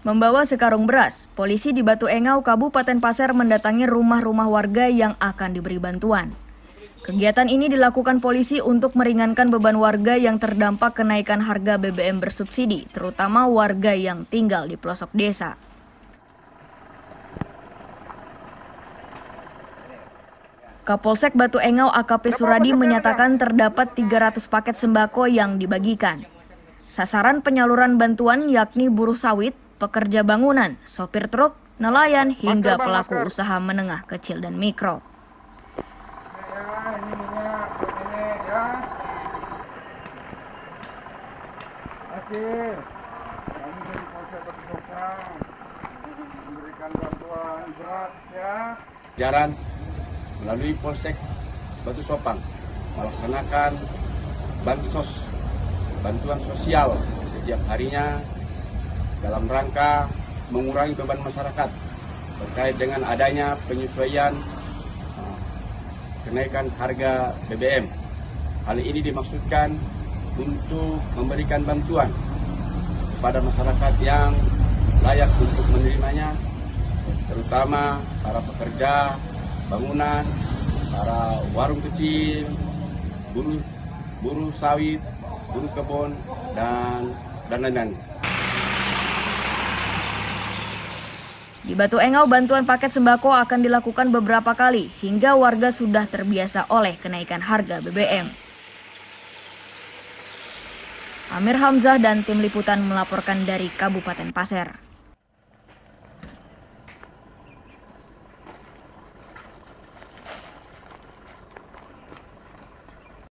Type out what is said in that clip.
Membawa sekarung beras, polisi di Batu Engau, Kabupaten Pasir mendatangi rumah-rumah warga yang akan diberi bantuan. Kegiatan ini dilakukan polisi untuk meringankan beban warga yang terdampak kenaikan harga BBM bersubsidi, terutama warga yang tinggal di pelosok desa. Kapolsek Batu Engau AKP Suradi menyatakan terdapat 300 paket sembako yang dibagikan. Sasaran penyaluran bantuan yakni buruh sawit, pekerja bangunan, sopir truk, nelayan, hingga pelaku usaha menengah, kecil, dan mikro. Jalan melalui Polsek Batu Sopang melaksanakan bantuan sosial setiap harinya dalam rangka mengurangi beban masyarakat terkait dengan adanya penyesuaian kenaikan harga BBM. Hal ini dimaksudkan untuk memberikan bantuan kepada masyarakat yang layak untuk menerimanya, terutama para pekerja bangunan, para warung kecil, buruh sawit, buruh kebun, dan lain-lain. Di Batu Engau, bantuan paket sembako akan dilakukan beberapa kali hingga warga sudah terbiasa oleh kenaikan harga BBM. Amir Hamzah dan tim liputan melaporkan dari Kabupaten Pasir.